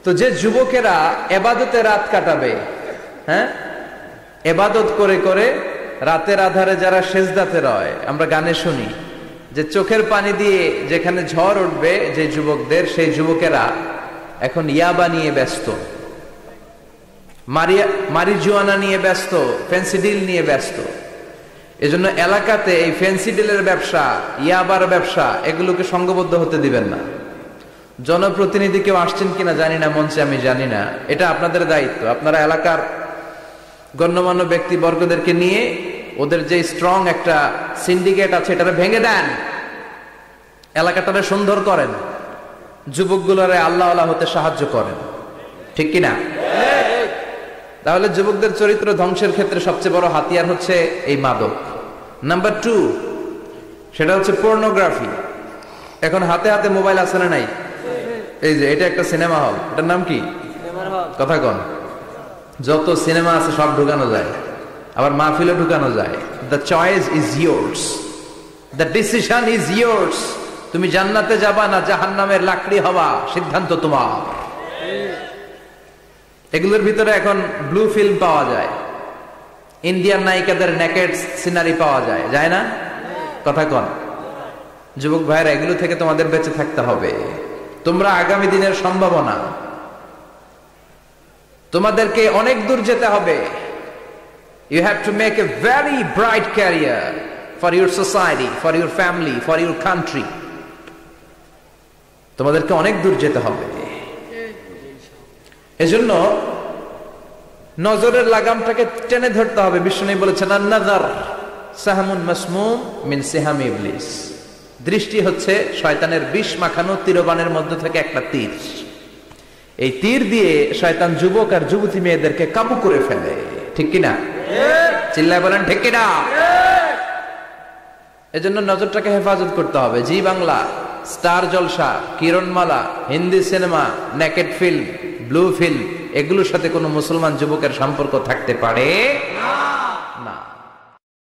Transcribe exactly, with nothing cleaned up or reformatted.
তো যে যুবকেরা এবাদতে রাত কাটাবে, হ্যাঁ, এবাদত করে করে রাতের আধারে যারা সেজদাতে রয়, আমরা গানে শুনি যে চোখের পানি দিয়ে যেখানে ঝড় উঠবে যে যুবকদের, সেই যুবকেরা এখন ইয়াবা নিয়ে ব্যস্ত, মারিয়া মারিজুয়ানা নিয়ে ব্যস্ত, ফেন্সিডিল নিয়ে ব্যস্ত। এজন্য এলাকাতে এই ফেন্সিডিলের ব্যবসা, ইয়াবার ব্যবসা, এগুলোকে সংঘবদ্ধ হতে দিবেন না। জনপ্রতিনিধি কেউ আসছেন কিনা জানি না, মঞ্চে আমি জানি না, এটা আপনাদের দায়িত্ব। আপনারা এলাকার গণ্যমান্য ব্যক্তিবর্গদেরকে নিয়ে ওদের যে স্ট্রং একটা সিন্ডিকেট আছে এটা ভেঙে দেন, এলাকাটারে সুন্দর করেন, যুবকগুলোরে আল্লাহ আল্লাহ হতে সাহায্য করেন, ঠিক কিনা? তাহলে যুবকদের চরিত্র ধ্বংসের ক্ষেত্রে সবচেয়ে বড় হাতিয়ার হচ্ছে এই মাদক। নাম্বার টু, সেটা হচ্ছে পর্নোগ্রাফি। এখন হাতে হাতে মোবাইল আছে না নাই? এই যে এটা একটা সিনেমা হল, এটার নাম কি? কথা কন। যত সিনেমা আছে সব ঢুকানো যায়, আবার মাহফিলে ঢুকানো যায়। The choice is yours, the decision is yours. তুমি জান্নাতে যাবা না জাহান্নামের লাকড়ি হবা, সিদ্ধান্ত তোমার। এগুলোর ভিতরে এখন ব্লু ফিল্ম পাওয়া যায়, ইন্ডিয়ান নায়িকাদের নেকেড সিনারি পাওয়া যায়, যায় না? কথা কন। যুবক ভাইরা, এগুলো থেকে তোমাদের বেঁচে থাকতে হবে। তোমরা আগামী দিনের সম্ভাবনা, তোমাদেরকে অনেক দূর যেতে হবে। You have to make a very bright career for your society, for your family, for your country. তোমাদেরকে অনেক দূর যেতে হবে। এজন্য নজরের লাগামটাকে টেনে ধরতে হবে। বিষ্ণু বলেছেন, আন-নাযার সাহমুন মাসমুম মিন সিহামি ইবলিস। দৃষ্টি হচ্ছে শয়তানের বিষ মাখানো তীরবানের মধ্য থেকে একটা তীর। এই তীর দিয়ে শয়তান যুবক আর যুবতী মেয়েদেরকে কাবু করে ফেলে, ঠিক কিনা? চিল্লায় বলেন ঠিক কিনা? এজন্য নজরটাকে হেফাজত করতে হবে। Zee Bangla, Star Jalsa, Kiranmala, Hindi cinema, naked film, blue film, এগুলোর সাথে কোনো মুসলমান যুবকের সম্পর্ক থাকতে পারে না।